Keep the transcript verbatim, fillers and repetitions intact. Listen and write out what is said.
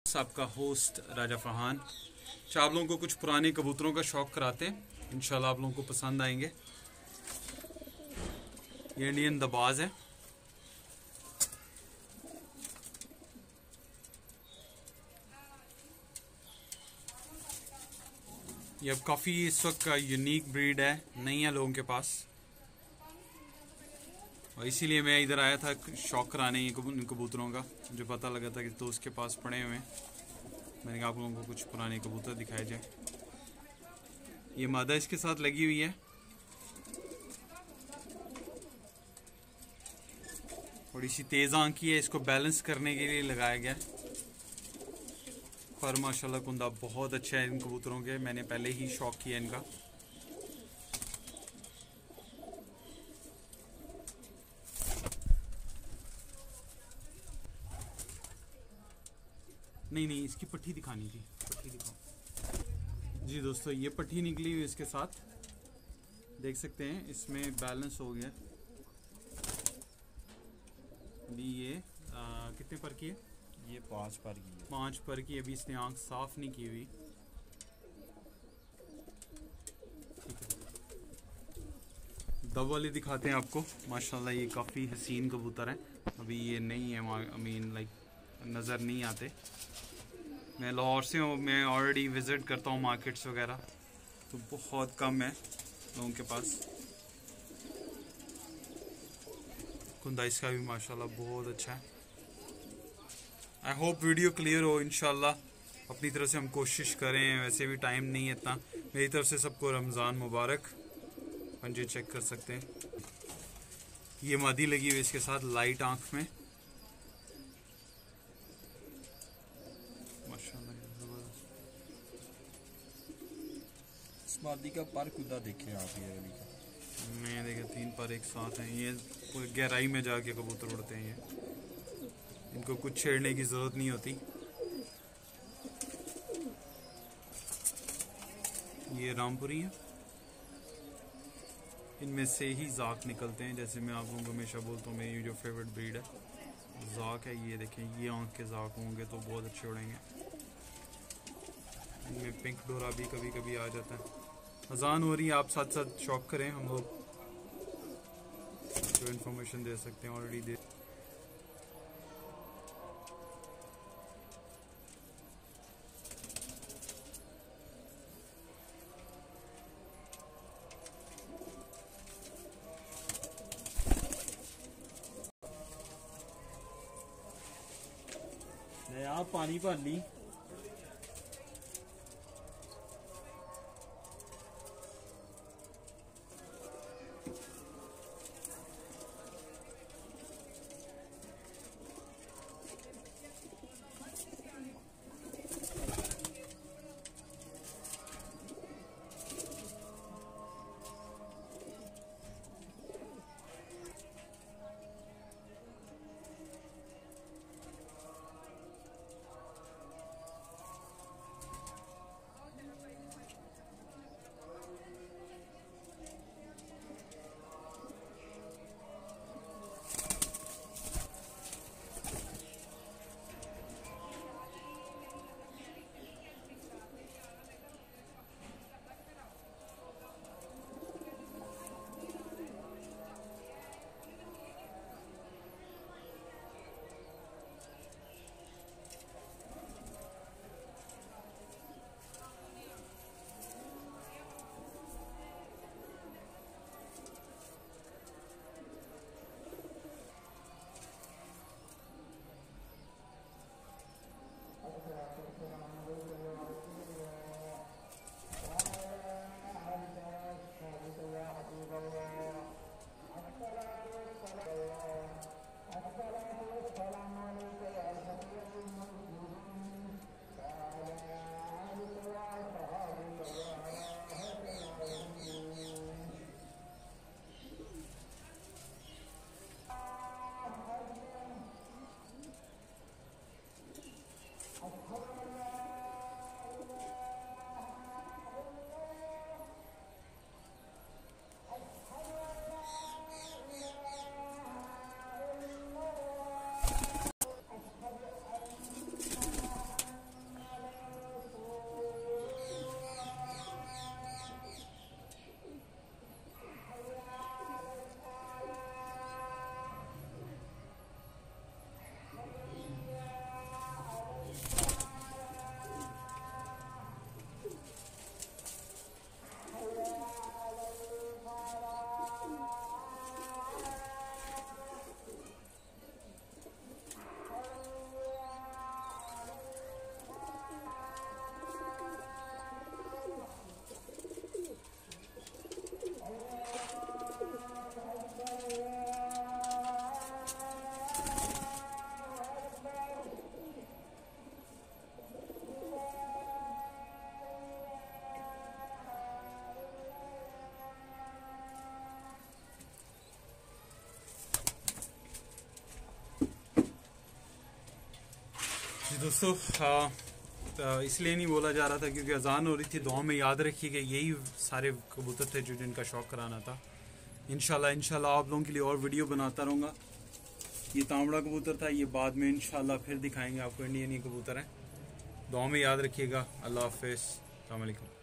आपका होस्ट राजा फरहान। अच्छा, आप लोगों को कुछ पुराने कबूतरों का शौक कराते हैं, इंशाल्लाह आप लोगों को पसंद आएंगे। ये इंडियन दबाज है। ये अब काफ़ी इस वक्त का यूनिक ब्रीड है, नहीं है लोगों के पास, और इसीलिए मैं इधर आया था शौक कराने इन कबूतरों का। मुझे पता लगा था कि तो उसके पास पड़े हुए हैं, मैंने कहा आप लोगों को कुछ पुराने कबूतर दिखाए जाए। ये मादा इसके साथ लगी हुई है, थोड़ी सी तेज आंखी है, इसको बैलेंस करने के लिए लगाया गया है। पर माशाल्लाह कुंदा बहुत अच्छा है इन कबूतरों के, मैंने पहले ही शौक किया इनका। नहीं नहीं इसकी पट्टी दिखानी थी, पट्टी दिखाओ जी। दोस्तों ये पट्टी निकली हुई इसके साथ, देख सकते हैं इसमें बैलेंस हो गया। अभी ये आ, कितने पर की है? ये पाँच पर की है। पाँच पर की। अभी इसने आंख साफ नहीं की हुई। ठीक है, दब वाले दिखाते हैं आपको। माशाल्लाह ये काफ़ी हसीन कबूतर है। अभी ये नहीं है, आई मीन लाइक नज़र नहीं आते। मैं लाहौर से हूँ, मैं ऑलरेडी विज़िट करता हूँ मार्केट्स वगैरह, तो बहुत कम है लोगों के पास। कुंदा इसका भी माशाल्लाह बहुत अच्छा है। आई होप वीडियो क्लियर हो। इंशाल्लाह अपनी तरफ से हम कोशिश करें, वैसे भी टाइम नहीं है इतना। मेरी तरफ से सबको रमज़ान मुबारक। पंजे चेक कर सकते हैं, ये मादी लगी हुई इसके साथ लाइट आंख में, माशाल्लाह ज़बरदस्त। इस मादी का पर खुदा देखें आप, ये अभी का मैं देखे तीन पर एक साथ हैं। ये गहराई में जाके कबूतर उड़ते हैं, ये इनको कुछ छेड़ने की ज़रूरत नहीं होती। ये रामपुरी है, इनमें से ही जाक निकलते हैं। जैसे मैं आप लोगों को हमेशा बोलता हूँ, मेरी जो फेवरेट ब्रीड है जाक है। ये देखें, ये आंख के जाक होंगे तो बहुत अच्छे उड़ेंगे। इनमें पिंक डोरा भी कभी कभी आ जाता है। अजान हो रही है, आप साथ साथ शौक करें, हम लोग जो इन्फॉर्मेशन दे सकते हैं ऑलरेडी दे। आप पानी भर ली। दोस्तों हाँ, तो इसलिए नहीं बोला जा रहा था क्योंकि अजान हो रही थी। दुआ में याद रखिएगा यही सारे कबूतर थे जो जिनका शौक कराना था। इंशाल्लाह इंशाल्लाह आप लोगों के लिए और वीडियो बनाता रहूँगा। ये तांबड़ा कबूतर था, ये बाद में इंशाल्लाह फिर दिखाएंगे आपको। इंडियन ये कबूतर है। दुआ में याद रखिएगा। अल्लाह हाफिज़, अस्सलाम वालेकुम।